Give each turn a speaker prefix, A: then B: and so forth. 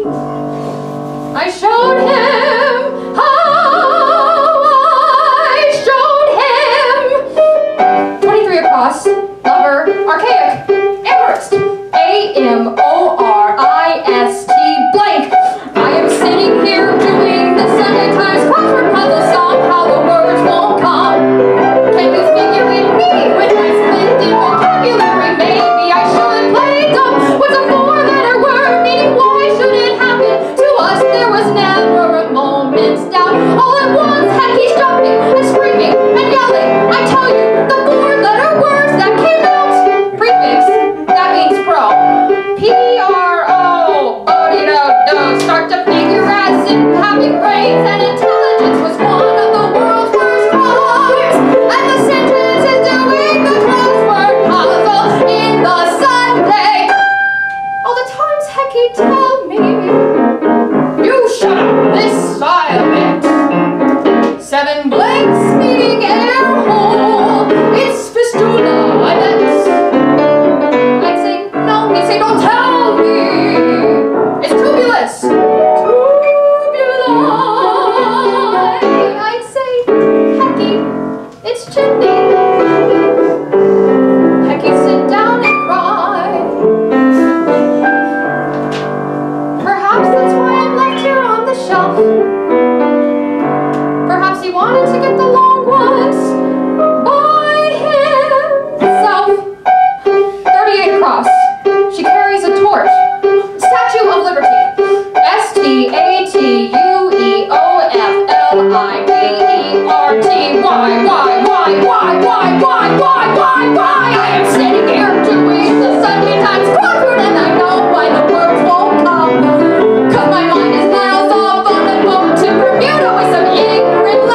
A: I showed him how I showed him. 23 across, lover, archaic, Amherst, A-M-O-R-I-S-T blank. I am sitting here doing the Sunday Times Crossword Puzzle song, how the words won't come. Can you figure it me with my splendid vocabulary? Maybe I should play dumb. What's a four-letter word, meaning why should it happen to us? There was never a moment's doubt. All at once, He's jumping and screaming and yelling. I tell you, the four-letter words that came out. Prefix, that means pro. P-R-O. Start to figure as if having brains and intelligence was one of the world's worst crimes. And the sentence is doing the crossword puzzle in the Sunday. All the times Hecky tell me, you shut up this silent. 7 blanks meaning air hole. It's fistula, I bet. I'd say, no, he'd say, don't tell me. It's tubulus. Tubuli. I'd say, Hecky, it's chimney. Hecky, sit down and cry. Perhaps that's why I'm left here on the shelf. Perhaps he wanted to get the long ones by himself. 38 across. She carries a torch. Statue of Liberty. S-T-A-T-U-E-O-F-L-I-B-E-R-T-Y. Why? I am sitting here doing the Sunday Times Crossword and I know why the words won't come. 'Cause my mind is miles off on a boat to Bermuda with some ignorant